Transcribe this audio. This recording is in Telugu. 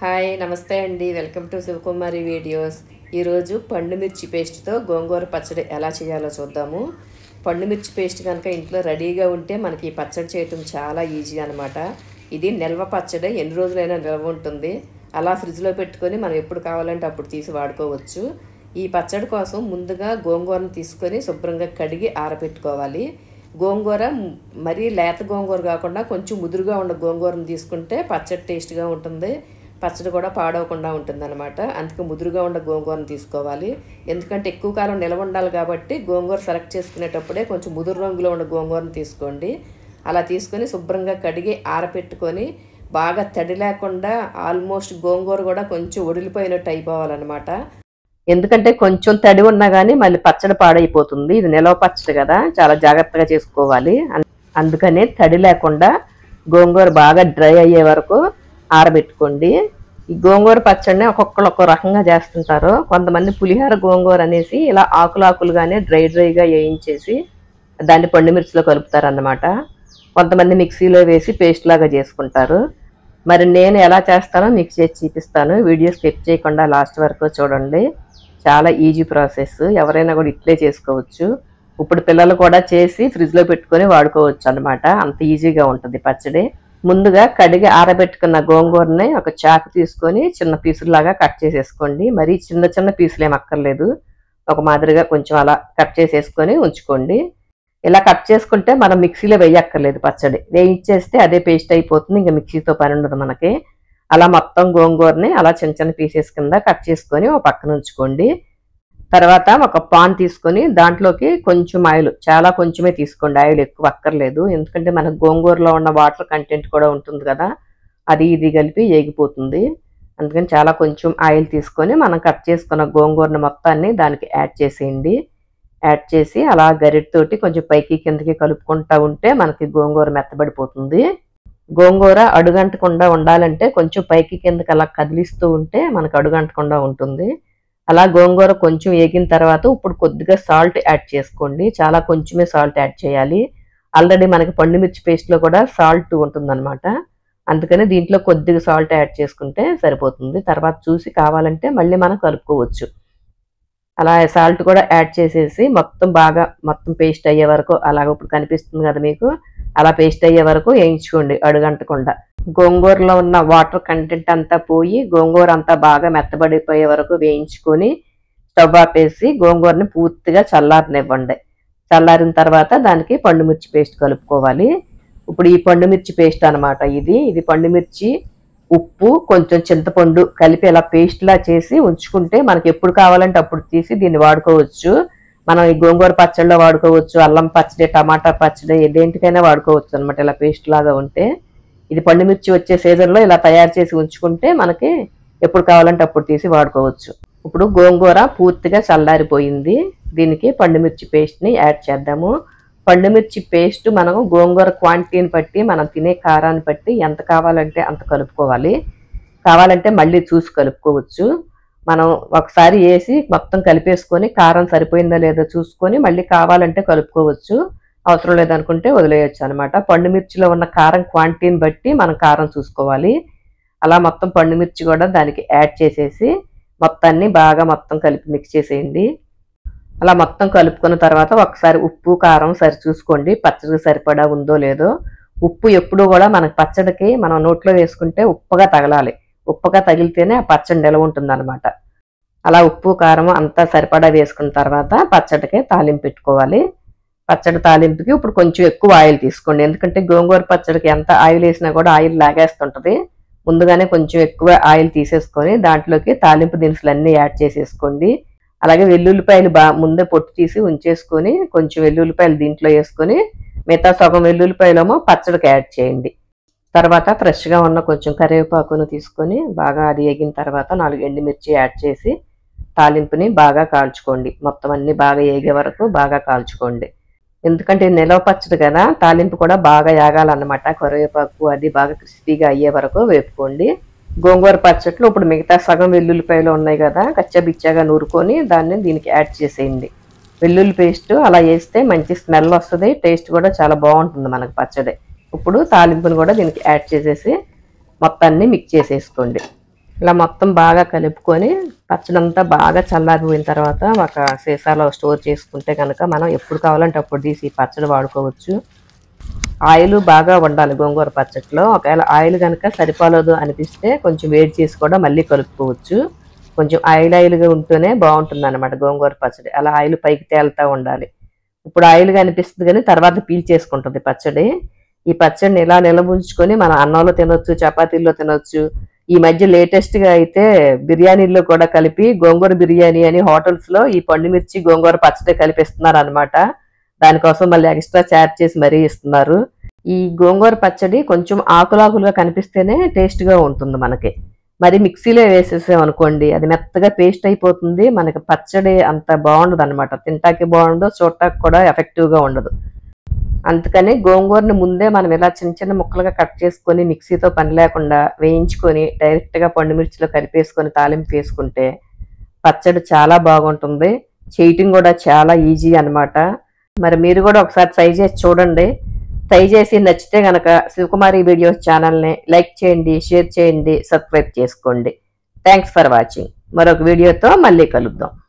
హాయ్ నమస్తే అండి, వెల్కమ్ టు శివకుమారి వీడియోస్. ఈరోజు పండు మిర్చి పేస్ట్తో గోంగూర పచ్చడి ఎలా చేయాలో చూద్దాము. పండు మిర్చి పేస్ట్ కనుక ఇంట్లో రెడీగా ఉంటే మనకి ఈ పచ్చడి చేయటం చాలా ఈజీ అనమాట. ఇది నిల్వ పచ్చడి, ఎన్ని రోజులైనా నిల్వ ఉంటుంది. అలా ఫ్రిడ్జ్లో పెట్టుకొని మనం ఎప్పుడు కావాలంటే అప్పుడు తీసి వాడుకోవచ్చు. ఈ పచ్చడి కోసం ముందుగా గోంగూరను తీసుకొని శుభ్రంగా కడిగి ఆరబెట్టుకోవాలి. గోంగూర మరీ లేత గోంగూర కాకుండా కొంచెం ముదురుగా ఉన్న గోంగూరను తీసుకుంటే పచ్చడి టేస్ట్గా ఉంటుంది, పచ్చడి కూడా పాడవకుండా ఉంటుంది అనమాట. అందుకే ముదురుగా ఉన్న గోంగూరను తీసుకోవాలి. ఎందుకంటే ఎక్కువ కాలం నిలవ ఉండాలి కాబట్టి గోంగూర సెలెక్ట్ చేసుకునేటప్పుడే కొంచెం ముదురు రంగులో ఉన్న గోంగూరను తీసుకోండి. అలా తీసుకొని శుభ్రంగా కడిగి ఆరబెట్టుకొని బాగా తడి లేకుండా ఆల్మోస్ట్ గోంగూర కూడా కొంచెం ఒడిలిపోయినట్టు అయిపోవాలన్నమాట. ఎందుకంటే కొంచెం తడి ఉన్నా కానీ మళ్ళీ పచ్చడి పాడైపోతుంది. ఇది నిలవ పచ్చడి కదా, చాలా జాగ్రత్తగా చేసుకోవాలి. అందుకనే తడి లేకుండా గోంగూర బాగా డ్రై అయ్యే వరకు ఆరబెట్టుకోండి. ఈ గోంగూర పచ్చడిని ఒక్కొక్కరు ఒక్కో రకంగా చేస్తుంటారు. కొంతమంది పులిహోర గోంగూర అనేసి ఇలా ఆకులాకులుగానే డ్రైగా వేయించేసి దాన్ని పండు మిర్చిలో కలుపుతారు అన్నమాట. కొంతమంది మిక్సీలో వేసి పేస్ట్ లాగా చేసుకుంటారు. మరి నేను ఎలా చేస్తానో మీకు చేసి చూపిస్తాను. వీడియో స్కిప్ చేయకుండా లాస్ట్ వరకు చూడండి. చాలా ఈజీ ప్రాసెస్, ఎవరైనా కూడా ఇట్లే చేసుకోవచ్చు. ఇప్పుడు పిల్లలు కూడా చేసి ఫ్రిడ్జ్లో పెట్టుకొని వాడుకోవచ్చు అన్నమాట. అంత ఈజీగా ఉంటుంది పచ్చడి. ముందుగా కడిగి ఆరబెట్టుకున్న గోంగూరని ఒక చాకు తీసుకొని చిన్న పీసులాగా కట్ చేసేసుకోండి. మరీ చిన్న చిన్న పీసులు ఏం అక్కర్లేదు, ఒక మాదిరిగా కొంచెం అలా కట్ చేసేసుకొని ఉంచుకోండి. ఇలా కట్ చేసుకుంటే మనం మిక్సీలో వేయక్కర్లేదు, పచ్చడి వేయించేస్తే అదే పేస్ట్ అయిపోతుంది, ఇంకా మిక్సీతో పని ఉండదు మనకి. అలా మొత్తం గోంగూరని అలా చిన్న చిన్న పీసెస్ కింద కట్ చేసుకొని ఒక పక్కన ఉంచుకోండి. తర్వాత ఒక పాన్ తీసుకొని దాంట్లోకి కొంచెం ఆయిల్, చాలా కొంచెమే తీసుకోండి, ఆయిల్ ఎక్కువ అక్కర్లేదు. ఎందుకంటే మనకు గోంగూరలో ఉన్న వాటర్ కంటెంట్ కూడా ఉంటుంది కదా, అది ఇది కలిపి ఏగిపోతుంది. అందుకని చాలా కొంచెం ఆయిల్ తీసుకొని మనం కట్ చేసుకున్న గోంగూరని మొత్తాన్ని దానికి యాడ్ చేసేయండి. యాడ్ చేసి అలా గరిటెతోటి కొంచెం పైకి కిందకి కలుపుకుంటూ ఉంటే మనకి గోంగూర మెత్తబడిపోతుంది. గోంగూర అడుగంటకుండా ఉండాలంటే కొంచెం పైకి కిందకి అలా కదిలిస్తూ ఉంటే మనకు అడుగంటకుండా ఉంటుంది. అలా గోంగూర కొంచెం వేగిన తర్వాత ఇప్పుడు కొద్దిగా సాల్ట్ యాడ్ చేసుకోండి. చాలా కొంచెమే సాల్ట్ యాడ్ చేయాలి. ఆల్రెడీ మనకి పండు మిర్చి పేస్ట్లో కూడా సాల్ట్ ఉంటుందన్నమాట. అందుకని దీంట్లో కొద్దిగా సాల్ట్ యాడ్ చేసుకుంటే సరిపోతుంది. తర్వాత చూసి కావాలంటే మళ్ళీ మనం కలుపుకోవచ్చు. అలా సాల్ట్ కూడా యాడ్ చేసేసి మొత్తం పేస్ట్ అయ్యే వరకు, అలాగ ఇప్పుడు కనిపిస్తుంది కదా మీకు, అలా పేస్ట్ అయ్యే వరకు వేయించుకోండి అడుగంటకుండా. గోంగూరలో ఉన్న వాటర్ కంటెంట్ అంతా పోయి గోంగూర అంతా బాగా మెత్తబడిపోయే వరకు వేయించుకొని స్టవ్ ఆపేసి గోంగూరని పూర్తిగా చల్లారనివ్వండి. చల్లారిన తర్వాత దానికి పండు మిర్చి పేస్ట్ కలుపుకోవాలి. ఇప్పుడు ఈ పండు మిర్చి పేస్ట్ అనమాట, ఇది పండు మిర్చి, ఉప్పు, కొంచెం చింతపండు కలిపి ఇలా పేస్ట్లా చేసి ఉంచుకుంటే మనకి ఎప్పుడు కావాలంటే అప్పుడు తీసి దీన్ని వాడుకోవచ్చు. మనం ఈ గోంగూర పచ్చడిలో వాడుకోవచ్చు, అల్లం పచ్చడి, టమాటా పచ్చడి, దేంటికైనా వాడుకోవచ్చు అనమాట. ఇలా పేస్ట్ లాగా ఉంటే ఇది పండు మిర్చి వచ్చే సీజన్లో ఇలా తయారు చేసి ఉంచుకుంటే మనకి ఎప్పుడు కావాలంటే అప్పుడు తీసి వాడుకోవచ్చు. ఇప్పుడు గోంగూర పూర్తిగా చల్లారిపోయింది. దీనికి పండు మిర్చి పేస్ట్ని యాడ్ చేద్దాము. పండు మిర్చి పేస్ట్ మనం గోంగూర క్వాంటిటీని బట్టి, మనం తినే కారాన్ని బట్టి ఎంత కావాలంటే అంత కలుపుకోవాలి. కావాలంటే మళ్ళీ చూసి కలుపుకోవచ్చు. మనం ఒకసారి వేసి మొత్తం కలిపేసుకొని కారం సరిపోయిందా లేదో చూసుకొని మళ్ళీ కావాలంటే కలుపుకోవచ్చు. అవసరం లేదనుకుంటే వదిలేయచ్చు అనమాట. పండు మిర్చిలో ఉన్న కారం క్వాంటిటీని బట్టి మనం కారం చూసుకోవాలి. అలా మొత్తం పండు మిర్చి కూడా దానికి యాడ్ చేసేసి మొత్తాన్ని బాగా మొత్తం కలిపి మిక్స్ చేసేయండి. అలా మొత్తం కలుపుకున్న తర్వాత ఒకసారి ఉప్పు కారం సరి చూసుకోండి, పచ్చడికి సరిపడా ఉందో లేదో. ఉప్పు ఎప్పుడు కూడా మనకి పచ్చడికి మనం నోట్లో వేసుకుంటే ఉప్పగా తగలాలి. ఉప్పగా తగిలితేనే ఆ పచ్చడి నిలవ ఉంటుంది అనమాట. అలా ఉప్పు కారం అంతా సరిపడా వేసుకున్న తర్వాత పచ్చడికి తాలింపు పెట్టుకోవాలి. పచ్చడి తాలింపుకి ఇప్పుడు కొంచెం ఎక్కువ ఆయిల్ తీసుకోండి. ఎందుకంటే గోంగూర పచ్చడికి ఎంత ఆయిల్ వేసినా కూడా ఆయిల్ లాగేస్తుంటుంది. ముందుగానే కొంచెం ఎక్కువ ఆయిల్ తీసేసుకొని దాంట్లోకి తాలింపు దినుసులన్నీ యాడ్ చేసేసుకోండి. అలాగే వెల్లుల్లిపాయలు ముందే పొట్టు తీసి ఉంచేసుకొని కొంచెం వెల్లుల్లిపాయలు దీంట్లో వేసుకొని మిగతా సగం వెల్లుల్లిపాయలేమో పచ్చడికి యాడ్ చేయండి. తర్వాత ఫ్రెష్గా ఉన్న కొంచెం కరివేపాకును తీసుకొని బాగా అది వేగిన తర్వాత 4 ఎండుమిర్చి యాడ్ చేసి తాలింపుని బాగా కాల్చుకోండి. మొత్తం అన్ని బాగా వేగే వరకు బాగా కాల్చుకోండి. ఎందుకంటే నిలవ పచ్చడి కదా, తాలింపు కూడా బాగా యాగాలన్నమాట. కరివేపాకు అది బాగా క్రిస్పీగా అయ్యే వరకు వేపుకోండి. గోంగూర పచ్చట్లో ఇప్పుడు మిగతా సగం వెల్లుల్లిపాయలు ఉన్నాయి కదా, కచ్చబిచ్చగా నూరుకొని దాన్ని దీనికి యాడ్ చేసేయండి. వెల్లుల్లి పేస్ట్ అలా వేస్తే మంచి స్మెల్ వస్తుంది, టేస్ట్ కూడా చాలా బాగుంటుంది మనకు పచ్చడి. ఇప్పుడు తాలింపును కూడా దీనికి యాడ్ చేసేసి మొత్తాన్ని మిక్స్ చేసేసుకోండి. ఇలా మొత్తం బాగా కలుపుకొని పచ్చడి అంతా బాగా చల్లారిపోయిన తర్వాత ఒక సీసాలో స్టోర్ చేసుకుంటే కనుక మనం ఎప్పుడు కావాలంటే అప్పుడు తీసి పచ్చడి వాడుకోవచ్చు. ఆయిల్ బాగా ఉండాలి గోంగూర పచ్చడిలో. ఒకవేళ ఆయిల్ కనుక సరిపోలేదు అనిపిస్తే కొంచెం వేడి చేసి కూడా మళ్ళీ కలుపుకోవచ్చు. కొంచెం ఆయిల్గా ఉంటేనే బాగుంటుంది అనమాట గోంగూర పచ్చడి. అలా ఆయిల్ పైకి తేలుతూ ఉండాలి. ఇప్పుడు ఆయిల్గా అనిపిస్తుంది కానీ తర్వాత పీల్ చేసుకుంటుంది పచ్చడి. ఈ పచ్చడిని ఇలా నిలబుంచుకొని మనం అన్నంలో తినొచ్చు, చపాతీల్లో తినొచ్చు. ఈ మధ్య లేటెస్ట్గా అయితే బిర్యానీల్లో కూడా కలిపి గోంగూర బిర్యానీ అని హోటల్స్లో ఈ పండుమిర్చి గోంగూర పచ్చడి కలిపిస్తున్నారు అనమాట. దానికోసం మళ్ళీ ఎక్స్ట్రా ఛార్జ్ చేసి మరీ ఇస్తున్నారు. ఈ గోంగూర పచ్చడి కొంచెం ఆకులాకులుగా కనిపిస్తేనే టేస్ట్గా ఉంటుంది మనకి. మరి మిక్సీలో వేసేసామనుకోండి అది మెత్తగా పేస్ట్ అయిపోతుంది. మనకి పచ్చడి అంత బాగుండదు అనమాట. తింటాకి బాగుండదు, చూడటానికి కూడా ఎఫెక్టివ్గా ఉండదు. అందుకని గోంగూరని ముందే మనం ఇలా చిన్న చిన్న ముక్కలుగా కట్ చేసుకొని మిక్సీతో పని లేకుండా వేయించుకొని డైరెక్ట్గా పండుమిర్చిలో కలిపేసుకొని తాలింపు వేసుకుంటే పచ్చడి చాలా బాగుంటుంది. చేయటం కూడా చాలా ఈజీ అనమాట. మరి మీరు కూడా ఒకసారి ట్రై చేసి చూడండి. ట్రై చేసి నచ్చితే కనుక శివకుమారి వీడియోస్ ఛానల్ని లైక్ చేయండి, షేర్ చేయండి, సబ్స్క్రైబ్ చేసుకోండి. Thanks for watching. మరొక వీడియోతో మళ్ళీ కలుద్దాం.